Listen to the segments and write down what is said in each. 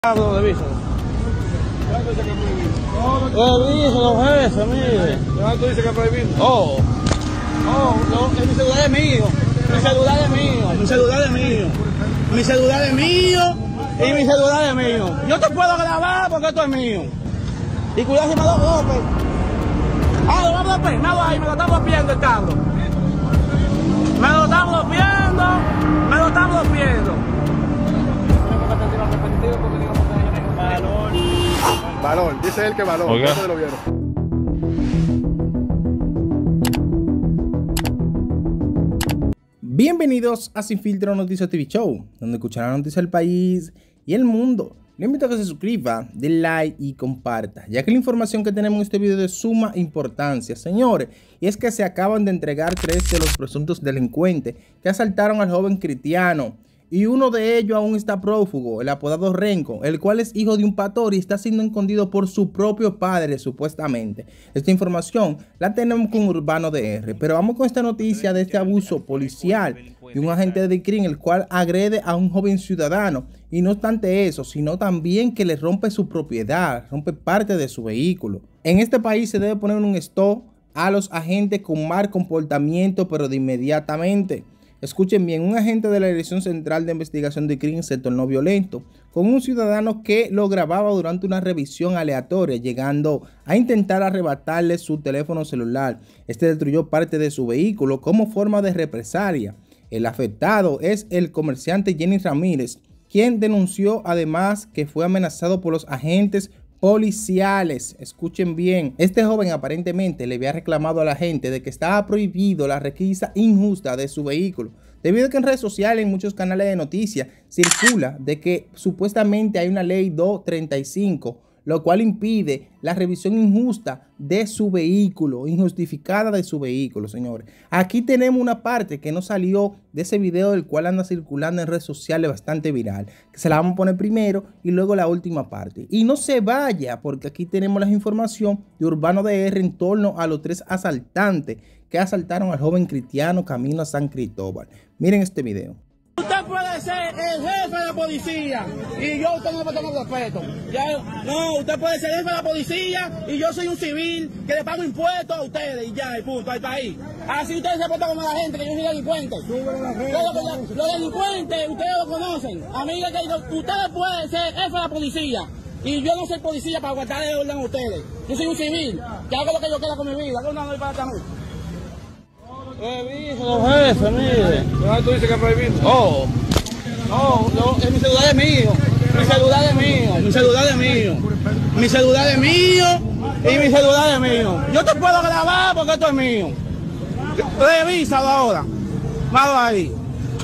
Revísalo. Revísalo, jefe, mire. ¿Tú dices que es prohibido? Mi celular es mío. Mi celular es mío. Mi celular es mío. Mi celular es mío. Y mi celular es mío. Yo te puedo grabar porque esto es mío. Y cuidado si me lo bloque. Lo va a bloquear. Me lo está bloqueando el cabrón. Me lo está bloqueando. Me lo está bloqueando. Valor, dice él que valor. Oiga. Eso te lo vieron. Bienvenidos a Sin Filtro Noticias TV Show, donde escucharán noticias del país y el mundo. Le invito a que se suscriba, dé like y comparta, ya que la información que tenemos en este video es de suma importancia, señores. Y es que se acaban de entregar 3 de los presuntos delincuentes que asaltaron al joven Cristiano. Y uno de ellos aún está prófugo, el apodado Renco, el cual es hijo de un pastor y está siendo escondido por su propio padre, supuestamente. Esta información la tenemos con Urbano DR, pero vamos con esta noticia de este abuso policial de un agente de crimen, el cual agrede a un joven ciudadano. Y no obstante eso, sino también que le rompe su propiedad, rompe parte de su vehículo. En este país se debe poner un stop a los agentes con mal comportamiento, pero de inmediatamente. Escuchen bien, un agente de la Dirección Central de Investigación de Crimen se tornó violento con un ciudadano que lo grababa durante una revisión aleatoria, llegando a intentar arrebatarle su teléfono celular. Este destruyó parte de su vehículo como forma de represalia. El afectado es el comerciante Jenny Ramírez, quien denunció además que fue amenazado por los agentes policiales. Escuchen bien, este joven aparentemente le había reclamado a la gente de que estaba prohibido la requisa injusta de su vehículo, debido a que en redes sociales, en muchos canales de noticias, circula de que supuestamente hay una ley 235, lo cual impide la revisión injusta de su vehículo, injustificada de su vehículo, señores. Aquí tenemos una parte que no salió de ese video, del cual anda circulando en redes sociales bastante viral, que se la vamos a poner primero y luego la última parte. Y no se vaya, porque aquí tenemos la información de Urbano DR en torno a los 3 asaltantes que asaltaron al joven Cristiano camino a San Cristóbal. Miren este video. Usted puede ser el jefe de la policía y yo usted no me tengo respeto. No, usted puede ser el jefe de la policía y yo soy un civil que le pago impuestos a ustedes y ya, y punto, al país. Así ustedes se portan como la gente, que yo soy delincuente. Los delincuentes, ustedes lo conocen. Amiga, que ustedes pueden ser jefe de la policía y yo no soy policía para aguantar el orden a ustedes. Yo soy un civil que hago lo que yo quiera con mi vida. No voy para acá. Revísalo, jefe, mire. ¿Tú dices que es prohibido? Mi celular es mío. Mi celular es mío. Mi celular es mío. Mi celular es mío. Y mi celular es mío. Yo te puedo grabar porque esto es mío. Revísalo ahora. Malo ahí.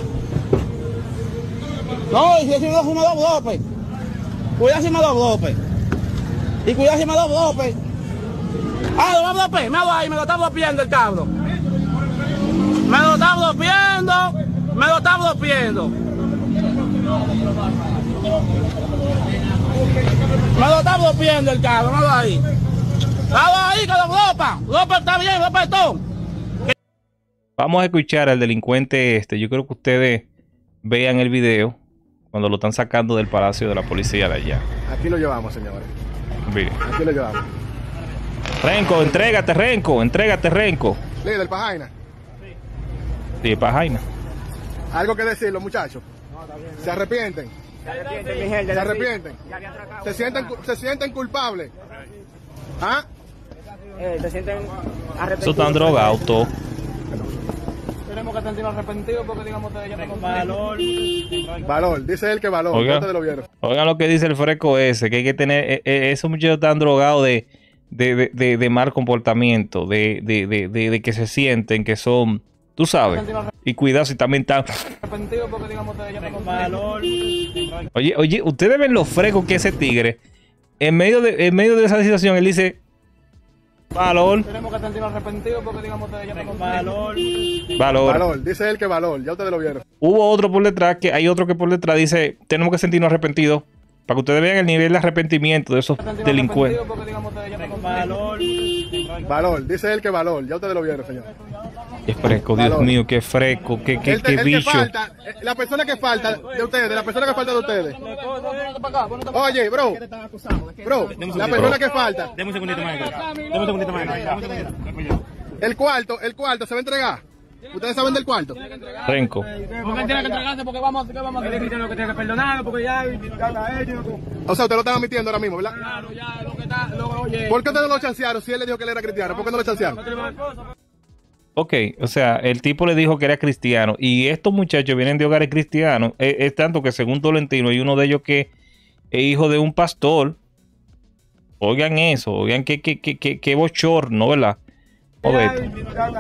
No, y si yo fumo dos blopes. Cuidado si me lo bloque. Y cuidado si me lo bloque. Lo va a bloquear. Malo ahí, me lo está bloqueando el cabrón. Me lo está bloqueando, me lo está bloqueando. Me lo está bloqueando el cabrón, míralo ahí. Míralo ahí que lo bloquea. Bloquea está bien, bloquea todo. Vamos a escuchar al delincuente este. Yo creo que ustedes vean el video cuando lo están sacando del palacio de la policía de allá. Aquí lo llevamos, señores. Miren. Aquí lo llevamos. Renco, entrégate, Renco. Entrégate, Renco. Líder, Pajaina. Sí, Pajaina. ¿Algo que decir los muchachos? ¿Se arrepienten? ¿Se arrepienten? ¿Se sienten culpables? ¿Ah? Se sienten arrepentidos. Eso están drogados todos. Tenemos que sentirnos arrepentidos porque digamos que ya tenemos valor. Valor, dice él que valor. Oiga. ¿Ustedes lo vieron? Oigan lo que dice el fresco ese, que hay que tener, esos muchachos están drogados de mal comportamiento, de que se sienten que son, tú sabes, y cuidado si también están Arrepentidos porque digamos que ya tenemos valor. Oye, ustedes ven lo fresco que ese tigre, en medio de esa situación, él dice, valor. Tenemos que sentirnos arrepentidos porque digamos que ya tenemos valor. Valor, dice él que valor. Ya ustedes lo vieron. Hubo otro por detrás, que hay otro que por detrás dice, tenemos que sentirnos arrepentidos, para que ustedes vean el nivel de arrepentimiento de esos delincuentes. Porque digamos que ya tenemos valor. Valor, dice él que valor. Ya ustedes lo vieron, señor. Qué fresco, Dios Valor. mío, qué fresco, qué El que bicho. falta, la persona que falta de ustedes, la persona que falta de ustedes. Oye, bro, la persona que falta. Deme un segundito más. Deme un segundito más. El cuarto se va a entregar. ¿Ustedes saben del cuarto? Renco. Porque él tiene que entregarse porque vamos a Él lo que tiene que perdonarlo porque ya a ellos. O sea, usted lo están admitiendo ahora mismo, ¿verdad? Claro, ya, lo que está, oye. ¿Por qué ustedes no lo chancearon si él le dijo que él era cristiano? ¿Por qué no lo chancearon? Ok, o sea, el tipo le dijo que era cristiano y estos muchachos vienen de hogares cristianos. Es tanto que según Tolentino hay uno de ellos que es hijo de un pastor. Oigan eso, oigan qué bochorno, ¿verdad? Joder.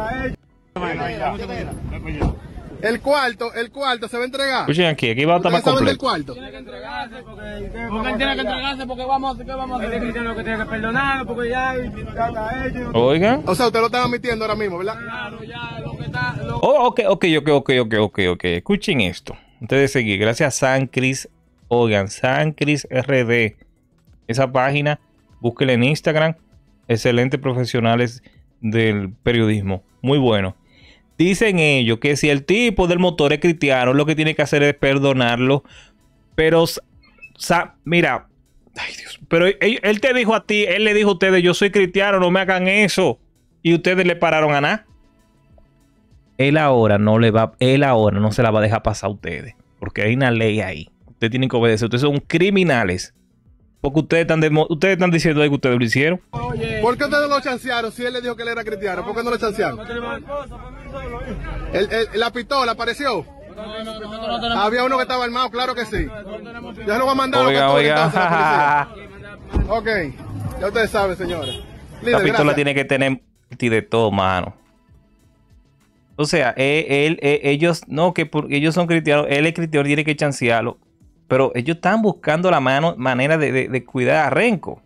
El cuarto se va a entregar. Escuchen aquí va a estar más ¿Ustedes saben del completo. cuarto? Porque él tiene que entregarse porque vamos a hacer. Él lo que tiene que perdonarlo porque ya a ellos. Oigan. O sea, usted lo están admitiendo ahora mismo, ¿verdad? Claro, ya, lo que está, Oh, ok. Escuchen esto. Antes de seguir, gracias a San Cris. Oigan, San Cris RD. Esa página, búsquenla en Instagram. Excelentes profesionales del periodismo. Muy bueno. Dicen ellos que si el tipo del motor es cristiano, lo que tiene que hacer es perdonarlo. Pero, mira, ay Dios, pero él te dijo a ti, él le dijo a ustedes, yo soy cristiano, no me hagan eso. Y ustedes le pararon a nada. Él ahora no se la va a dejar pasar a ustedes. Porque hay una ley ahí. Ustedes tienen que obedecer. Ustedes son criminales. Porque ustedes están diciendo que ustedes lo hicieron. ¿Por qué ustedes lo chancearon si él le dijo que él era cristiano? ¿Por qué no lo chancearon? La pistola apareció. Había uno que estaba armado, claro que sí. Ya lo va a mandar a la policía. Ok, ya ustedes saben, señores. La Líder, pistola gracias. tiene que tener de todo, mano. O sea, ellos son cristianos, él es cristiano, tiene que chancearlo. Pero ellos están buscando la manera de cuidar a Renco.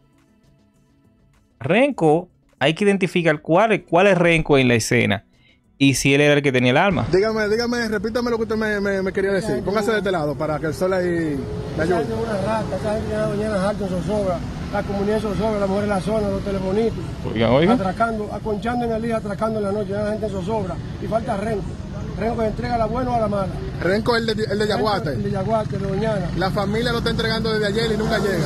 Renco, hay que identificar cuál es Renco en la escena. Y si él era el que tenía el arma. Dígame, repítame lo que usted me quería decir. Póngase de este lado para que el sol ahí me ayude. Una rata, esa gente ya mañana alto en zozobra, la comunidad en zozobra, la mujer en la zona, los telefonitos, Oigan. atracando, aconchando en el día, atracando en la noche, ya la gente en zozobra, y falta Renco. Renco entrega la buena o la mala. Renco el de Yaguate. El de Yaguate, de Doñana. La familia lo está entregando desde ayer y nunca llega.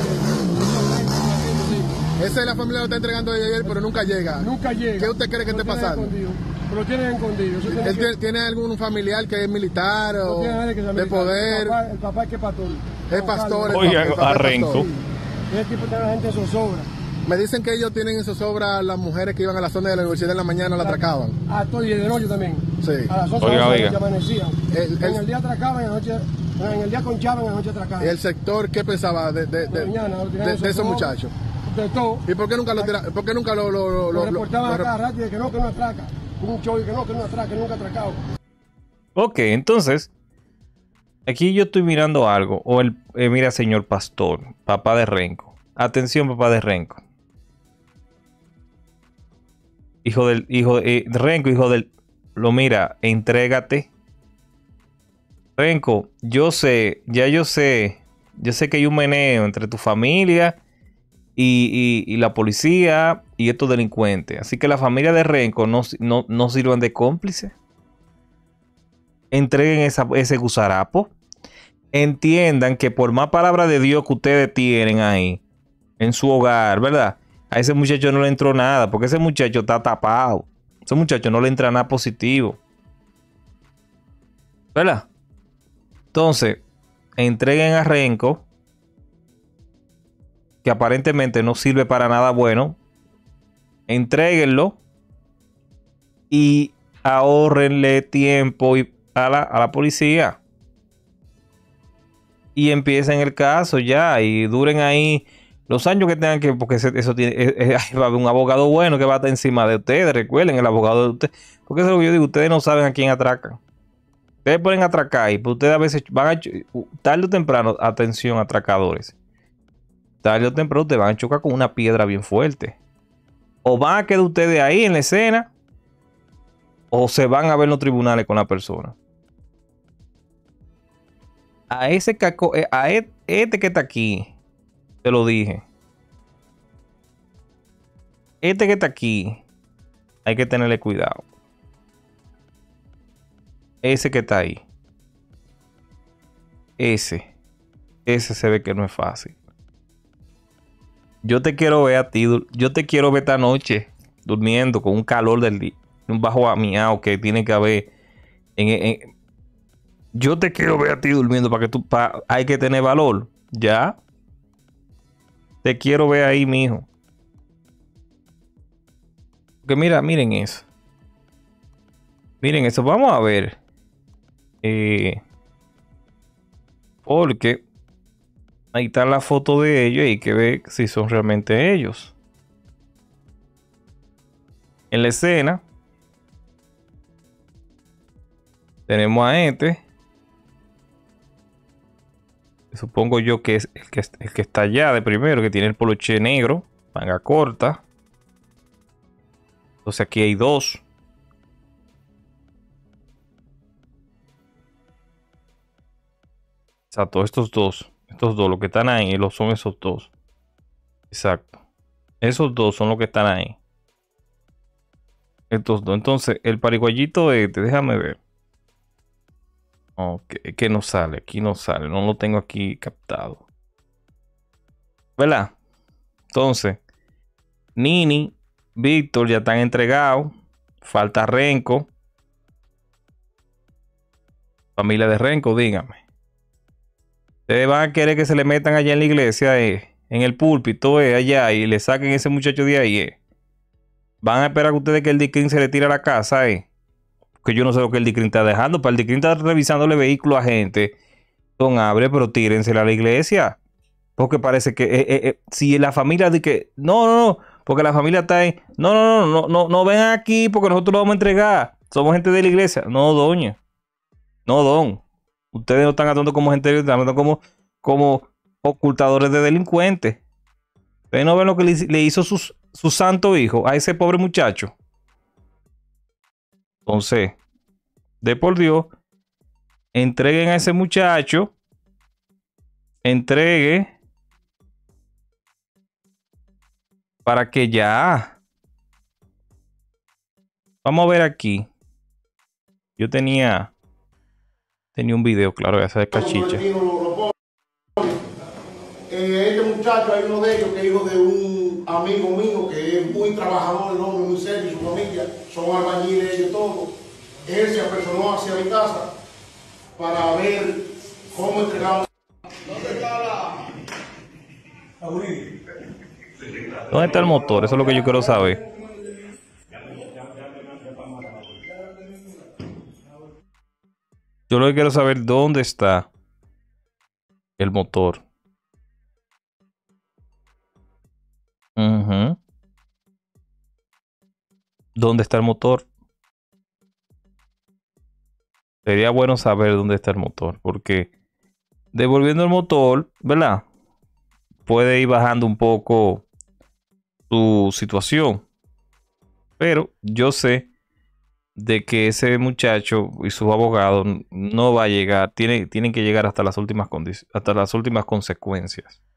Esa es la familia lo está entregando desde ayer, pero nunca llega. Nunca llega. ¿Qué usted cree que esté pasando? Pero lo tienen escondido. Eso tiene ¿Él que- tiene algún familiar que es militar no o tiene nadie que sea de militar. poder? El papá es que es pastor. Es pastor. el Oigan, papá es a Renco. pastor. Ese tipo tiene la gente en zozobra. Me dicen que ellos tienen en zozobra las mujeres que iban a la zona de la universidad en la mañana, la atracaban. A todo y de noche también. Sí. A las 11 Oiga, de la oiga. noche amanecían. En el día atracaban, en la noche, en el día conchaban, en la noche atracaban. ¿El sector qué pensaba de Mañana, lo tiraron esos zozobra, muchachos? De todo. ¿Y por qué nunca lo tiraron? ¿Por qué nunca Lo reportaban a lo- cada rato y de que no atraca. Un show y que no atraca, que nunca ha atracado. Ok, entonces, aquí yo estoy mirando algo. Mira, señor pastor, papá de Renco. Atención, papá de Renco. Renco, hijo del... Lo mira, entrégate. Renco, yo sé que hay un meneo entre tu familia y la policía y estos delincuentes. Así que la familia de Renco no sirvan de cómplice. Entreguen ese gusarapo. Entiendan que por más palabra de Dios que ustedes tienen ahí en su hogar, ¿verdad? A ese muchacho no le entró nada, porque ese muchacho está tapado. Ese muchacho no le entra nada positivo, ¿verdad? Entonces, entreguen a Renco, que aparentemente no sirve para nada bueno. Entréguenlo y ahórrenle tiempo a la policía. Y empiecen el caso ya y duren ahí los años que tengan que, porque eso tiene, va a haber un abogado bueno que va a estar encima de ustedes. Recuerden, el abogado de ustedes, porque eso es lo que yo digo, ustedes no saben a quién atracan. Ustedes pueden atracar y ustedes a veces van a, tarde o temprano, atención atracadores, tarde o temprano ustedes van a chocar con una piedra bien fuerte. O van a quedar ustedes ahí en la escena, o se van a ver en los tribunales con la persona. A ese caco, este que está aquí, te lo dije. Este que está aquí, hay que tenerle cuidado. Ese que está ahí. Ese se ve que no es fácil. Yo te quiero ver a ti. Yo te quiero ver esta noche durmiendo con un calor del día. Un bajo amiao que tiene que haber. Yo te quiero ver a ti durmiendo para que tú. Hay que tener valor. Ya. Te quiero ver ahí, mijo. Porque mira, miren eso. Miren eso. Vamos a ver. Porque ahí está la foto de ellos y hay que ver si son realmente ellos. En la escena tenemos a este. Supongo yo que es el que está allá de primero, que tiene el poloché negro, manga corta. Entonces aquí hay dos. Exacto, estos dos, los que están ahí, son esos dos. Exacto. Esos dos son los que están ahí. Estos dos. Entonces, el pariguayito déjame ver. Ok, que no sale, aquí no sale, no lo tengo aquí captado. ¿Verdad? Entonces, Nini, Víctor ya están entregados. Falta Renko. Familia de Renko, dígame. Ustedes van a querer que se le metan allá en la iglesia, en el púlpito, allá, y le saquen a ese muchacho de ahí, Van a esperar que ustedes que el Dicrin se le tire a la casa, Que yo no sé lo que el Dicrin está dejando. Para el Dicrin está revisándole vehículos a gente. Don abre, pero tírensela a la iglesia. Porque parece que si la familia dice que no, porque la familia está ahí. No vengan aquí porque nosotros lo vamos a entregar. Somos gente de la iglesia. No, doña. No, don. Ustedes no están actuando como gente de la iglesia, están actuando como ocultadores de delincuentes. Ustedes no ven lo que le hizo su santo hijo a ese pobre muchacho. Entonces, de por Dios, entreguen a ese muchacho. Entregue. Para que ya. Vamos a ver aquí. Yo tenía un video, claro, de hacer cachicha. Este muchacho, hay uno de ellos que es hijo de un amigo mío que es muy trabajador, el hombre muy serio, su familia, son albañiles ellos todos. Él se apersonó hacia mi casa para ver cómo entregamos. ¿Dónde está la? ¿Dónde está el motor? Eso es lo que yo quiero saber. Yo lo que quiero saber dónde está el motor. ¿Dónde está el motor? Sería bueno saber dónde está el motor, porque devolviendo el motor, ¿verdad? Puede ir bajando un poco su situación. Pero yo sé de que ese muchacho y sus abogados no va a llegar, tienen que llegar hasta las últimas consecuencias.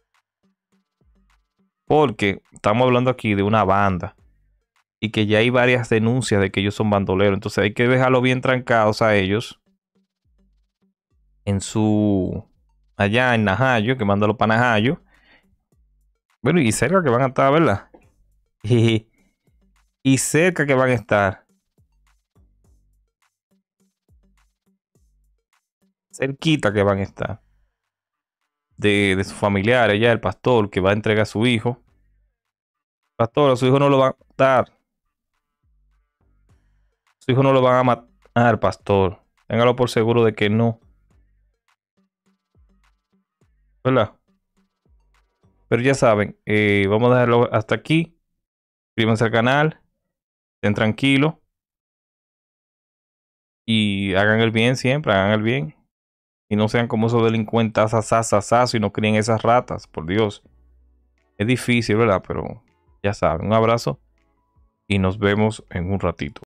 Porque estamos hablando aquí de una banda y que ya hay varias denuncias de que ellos son bandoleros. Entonces hay que dejarlo bien trancados a ellos allá en Najayo, que mándalo para Najayo. Bueno, y cerca que van a estar, ¿verdad? Y cerca que van a estar. Cerquita que van a estar. De sus familiares, ya el pastor que va a entregar a su hijo. Pastor, a su hijo no lo va a matar. Su hijo no lo van a matar, pastor. Téngalo por seguro de que no. ¿Verdad? Pero ya saben, vamos a dejarlo hasta aquí. Suscríbanse al canal. Estén tranquilos. Y hagan el bien siempre, hagan el bien. Y no sean como esos delincuentes asas, y no críen esas ratas, por Dios. Es difícil, ¿verdad? Pero ya saben, un abrazo y nos vemos en un ratito.